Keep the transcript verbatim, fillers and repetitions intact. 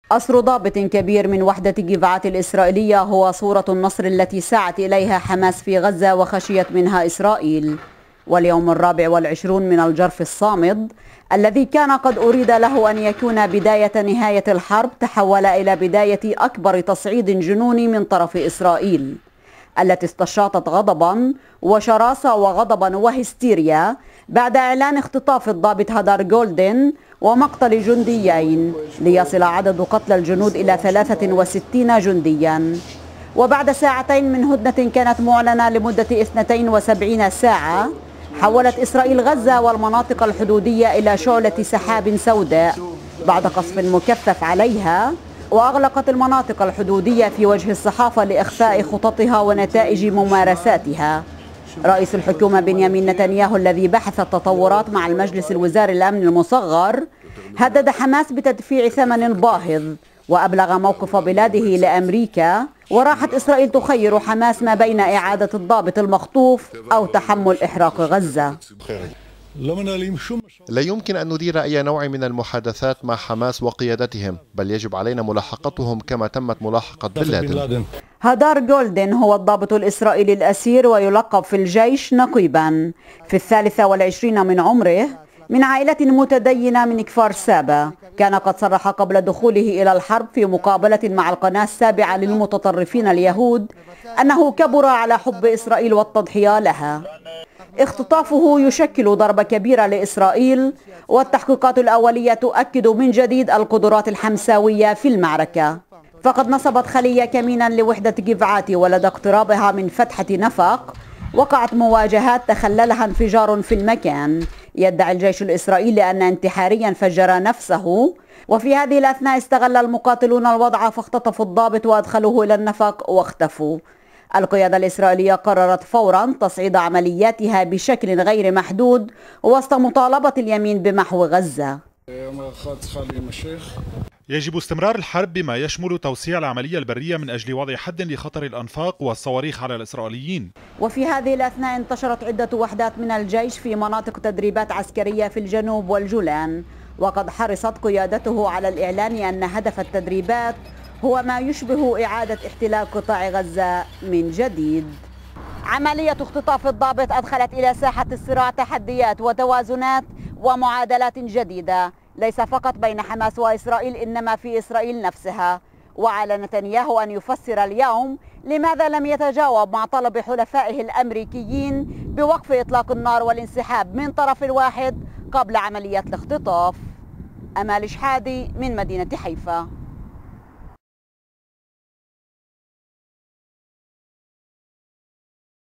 أسر ضابط كبير من وحدة جيفعات الإسرائيلية هو صورة النصر التي سعت إليها حماس في غزة وخشيت منها إسرائيل. واليوم الرابع والعشرون من الجرف الصامد الذي كان قد أريد له أن يكون بداية نهاية الحرب تحول إلى بداية أكبر تصعيد جنوني من طرف إسرائيل، التي استشاطت غضبا وشراسة وغضبا وهستيريا بعد إعلان اختطاف الضابط هدار جولدن ومقتل جنديين، ليصل عدد قتلى الجنود إلى ثلاثة وستين جنديا. وبعد ساعتين من هدنة كانت معلنة لمدة اثنتين وسبعين ساعة، حولت إسرائيل غزة والمناطق الحدودية إلى شعلة سحاب سوداء بعد قصف مكثف عليها، وأغلقت المناطق الحدودية في وجه الصحافة لإخفاء خططها ونتائج ممارساتها. رئيس الحكومة بنيامين نتنياهو الذي بحث التطورات مع المجلس الوزاري الأمن المصغر هدد حماس بتدفيع ثمن باهظ، وأبلغ موقف بلاده لأمريكا، وراحت إسرائيل تخير حماس ما بين إعادة الضابط المخطوف أو تحمل إحراق غزة. لا يمكن أن ندير أي نوع من المحادثات مع حماس وقيادتهم، بل يجب علينا ملاحقتهم كما تمت ملاحقة بن لادن. هدار جولدن هو الضابط الإسرائيلي الأسير ويلقب في الجيش نقيبا، في الثالثة والعشرين من عمره، من عائلة متدينة من كفار سابا. كان قد صرح قبل دخوله إلى الحرب في مقابلة مع القناة السابعة للمتطرفين اليهود أنه كبر على حب إسرائيل والتضحية لها. اختطافه يشكل ضربة كبيرة لإسرائيل، والتحقيقات الأولية تؤكد من جديد القدرات الحمساوية في المعركة. فقد نصبت خلية كمينا لوحدة جيفعات، ولدى اقترابها من فتحة نفق وقعت مواجهات تخللها انفجار في المكان. يدعي الجيش الإسرائيلي أن انتحاريا فجر نفسه، وفي هذه الأثناء استغل المقاتلون الوضع فاختطفوا الضابط وأدخلوه إلى النفق واختفوا. القيادة الإسرائيلية قررت فورا تصعيد عملياتها بشكل غير محدود وسط مطالبة اليمين بمحو غزة. يجب استمرار الحرب بما يشمل توسيع العملية البرية من أجل وضع حد لخطر الأنفاق والصواريخ على الإسرائيليين. وفي هذه الأثناء انتشرت عدة وحدات من الجيش في مناطق تدريبات عسكرية في الجنوب والجولان، وقد حرصت قيادته على الإعلان أن هدف التدريبات هو ما يشبه إعادة احتلال قطاع غزة من جديد. عملية اختطاف الضابط أدخلت إلى ساحة الصراع تحديات وتوازنات ومعادلات جديدة، ليس فقط بين حماس وإسرائيل إنما في إسرائيل نفسها. وعلى نتنياهو أن يفسر اليوم لماذا لم يتجاوب مع طلب حلفائه الأمريكيين بوقف إطلاق النار والانسحاب من طرف واحد قبل عملية الاختطاف. أمال شحادي من مدينة حيفا.